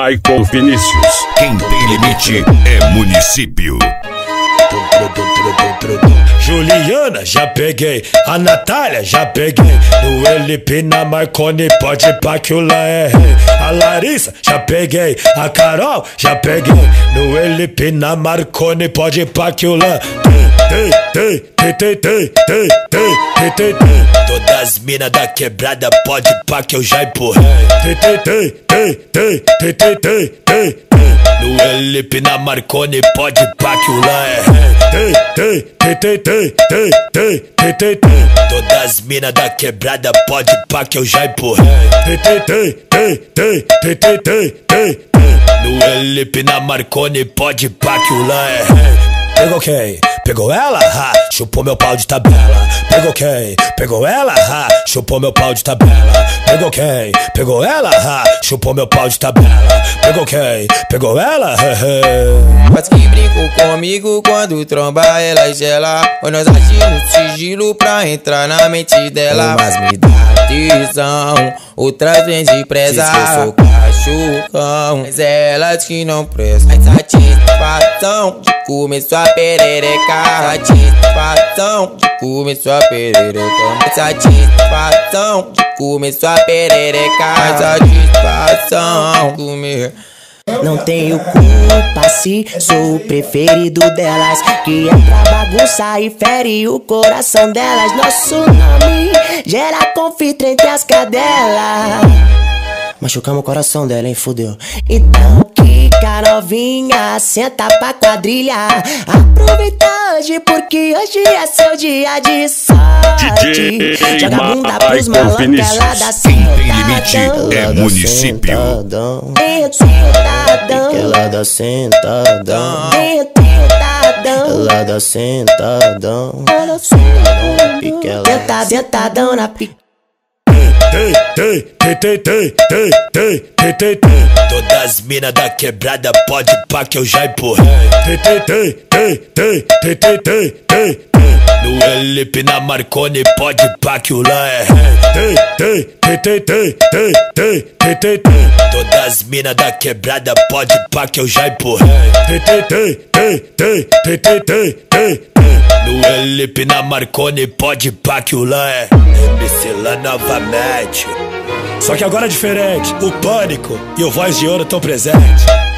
Michael Vinícius. Quem tem limite é município. Juliana, já peguei. A Natália, já peguei. No LP na Marconi, pode pá que o lá é rei. A Larissa, já peguei. A Carol, já peguei. No LP na Marconi, pode pá que o lá todas as mina da quebrada, pode pá que eu já empurrei. No LP na Marconi, pode pá que o lá é rei. Todas as mina da quebrada, pode pá que eu já empurrei. No LP na Marconi, pode pá que o lá é rei. Pegou quem? Pegou ela? Ha! Chupou meu pau de tabela. Pegou quem? Pegou ela? Ha! Chupou meu pau de tabela. Pegou quem? Pegou ela? Ha! Chupou meu pau de tabela. Pegou quem? Pegou ela? Mas que brincou comigo quando tromba ela gela. Ou nós agimos sigilo pra entrar na mente dela. Mas me dá tesão, outras vezes de presa. Diz que eu sou cachorrão, mas ela diz que não presta. A satisfação de comer sua perereca. Satisfação de comer sua perereca. Satisfação de comer sua perereca. Satisfação de comer. Não tenho culpa se sou o preferido delas, que é pra bagunçar e fere o coração delas. Nosso nome gera conflito entre as cadelas. Machucamos o coração dela, hein, fudeu. Então quica novinha, senta pra quadrilha. Aproveita hoje, porque hoje é seu dia de sorte. Joga a bunda pros malandros, ela dá sentadão. Quem tem limite é município. Ela dá sentadão. Ela dá sentadão. Sentadão na pica. Todas as mina da quebrada, pode pá que eu já empurrei. No LP na Marconi, pode pá que o lá é rei. Todas as mina da quebrada, pode pá que eu já empurrei. No LP na Marconi, pode pá que o lá é MC lá novamente. Só que agora é diferente, o Pânico e o Voz de Ouro tão presentes.